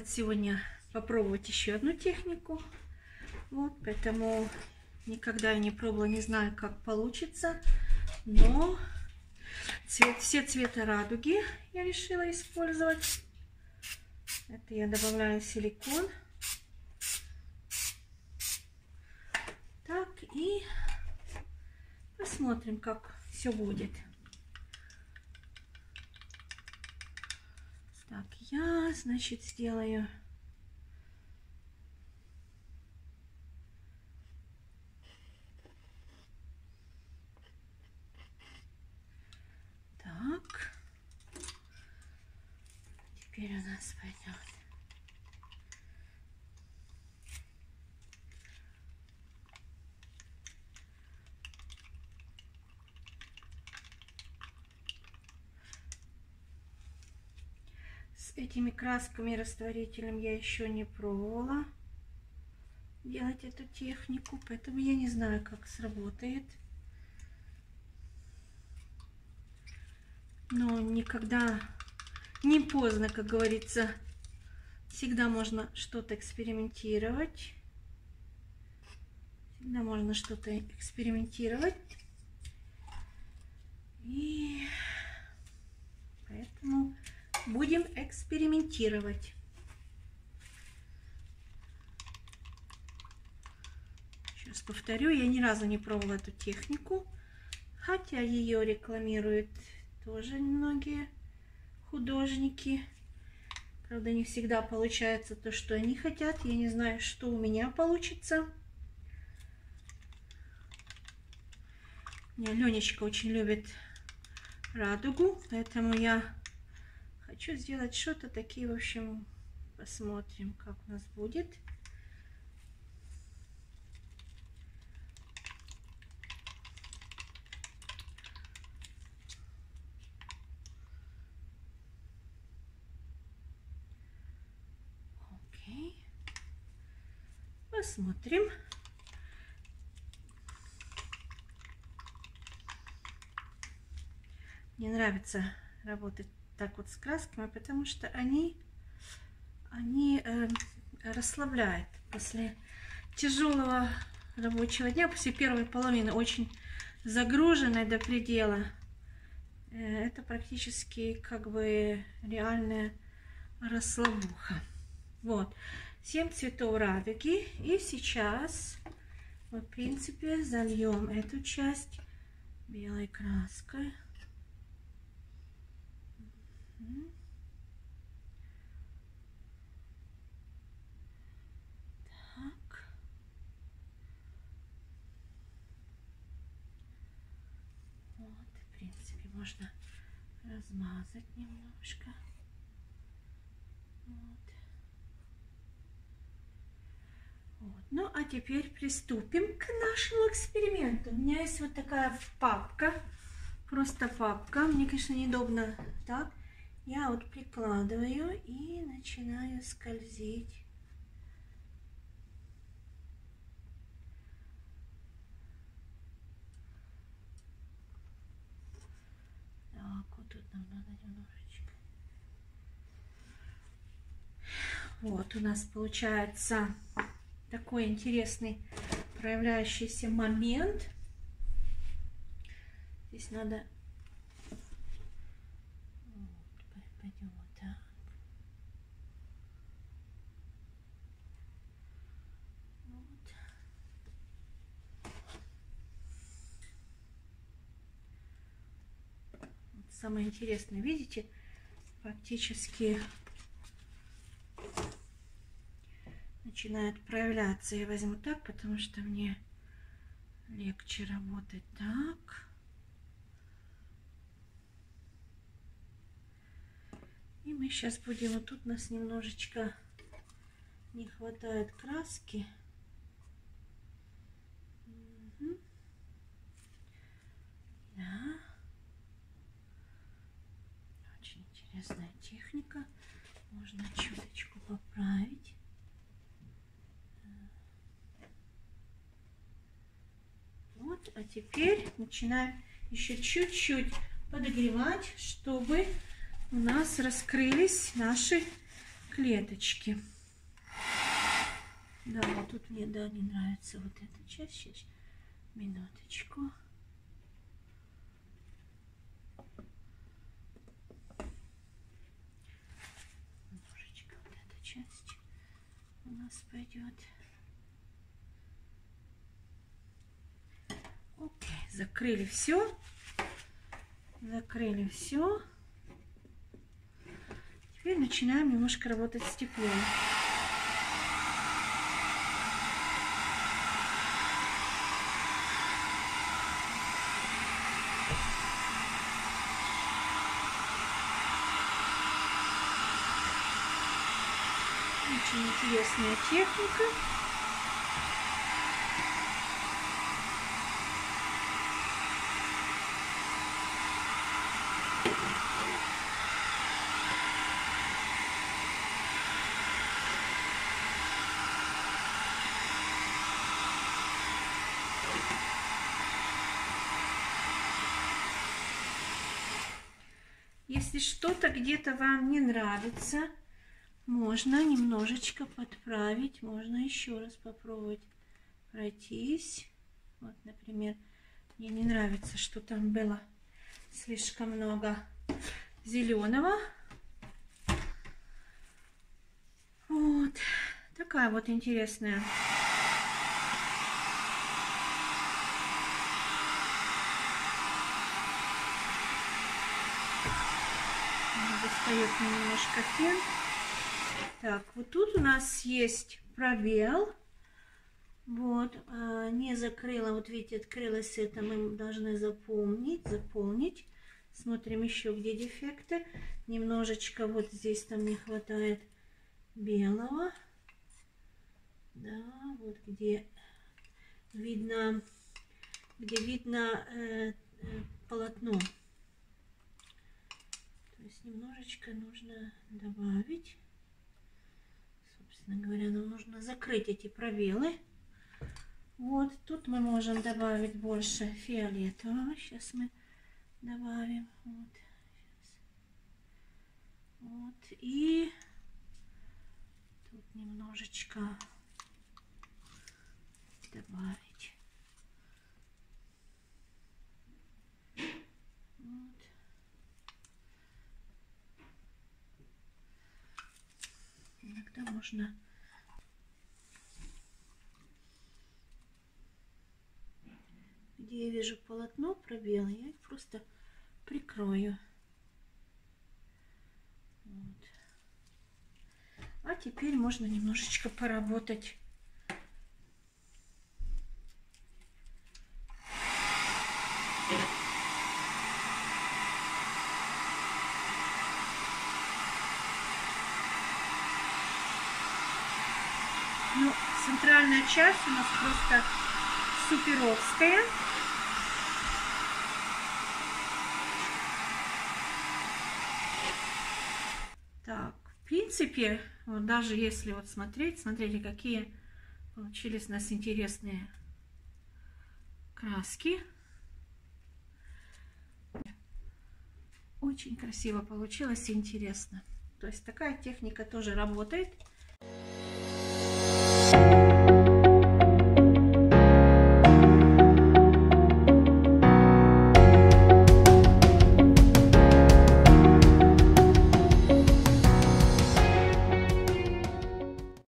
сделать сегодня, попробовать еще одну технику. Вот, поэтому никогда я не пробовала, не знаю, как получится. Но все цвета радуги я решила использовать. Это я добавляю силикон. Так, и посмотрим, как все будет. Так, я, значит, сделаю так. Теперь у нас пойдет с этими красками растворителем. Я еще не пробовала делать эту технику, поэтому я не знаю, как сработает. Но никогда не поздно, как говорится. Всегда можно что-то экспериментировать. Всегда можно что-то экспериментировать. И поэтому будем экспериментировать. Сейчас повторю, я ни разу не пробовала эту технику, хотя ее рекламируют тоже многие художники. Правда, не всегда получается то, что они хотят. Я не знаю, что у меня получится. У меня Ленечка очень любит радугу, поэтому я хочу сделать что-то такие, в общем, посмотрим, как у нас будет. Окей. Посмотрим. Мне нравится работать так вот с красками, потому что они расслабляют после тяжелого рабочего дня, после первой половины, очень загруженной до предела. Это практически как бы реальная расслабуха. Вот, 7 цветов радуги. И сейчас мы, в принципе, зальем эту часть белой краской. Так. Вот, в принципе, можно размазать немножко. Вот. Вот. Ну, а теперь приступим к нашему эксперименту. У меня есть вот такая папка, просто папка. Мне, конечно, неудобно так. Я вот прикладываю и начинаю скользить. Так, вот тут нам надо немножечко. Вот у нас получается такой интересный проявляющийся момент. Здесь надо... Пойдем вот так. Вот. Вот самое интересное, видите, практически начинает проявляться. Я возьму так, потому что мне легче работать так. И мы сейчас будем, вот тут у нас немножечко не хватает краски. Угу. Да. Очень интересная техника. Можно чуточку поправить. Вот, а теперь начинаем еще чуть-чуть подогревать, чтобы у нас раскрылись наши клеточки. Да, вот тут мне, да, не нравится вот эта часть. Сейчас, минуточку. Немножечко вот эта часть у нас пойдет. Окей, закрыли все. Закрыли все. Теперь начинаем немножко работать с теплом. Очень интересная техника. Если что-то где-то вам не нравится, можно немножечко подправить, можно еще раз попробовать пройтись. Вот, например, мне не нравится, что там было слишком много зеленого. Вот, такая вот интересная. Достает немножко фен. Так, вот тут у нас есть пробел. Вот, не закрыла, вот видите, открылось это, мы должны заполнить. Смотрим еще, где дефекты. Немножечко вот здесь там не хватает белого. Да, вот где видно полотно. То есть немножечко нужно добавить. Собственно говоря, нам нужно закрыть эти пробелы. Вот тут мы можем добавить больше фиолетового. Сейчас мы добавим. Вот, сейчас. Вот. И тут немножечко добавить. Вот. Иногда можно где я вижу полотно, пробелы, я их просто прикрою. Вот. А теперь можно немножечко поработать . Ну, центральная часть у нас просто суперовская. Так, в принципе, вот даже если вот смотреть, смотрите, какие получились у нас интересные краски. Очень красиво получилось и интересно. То есть такая техника тоже работает.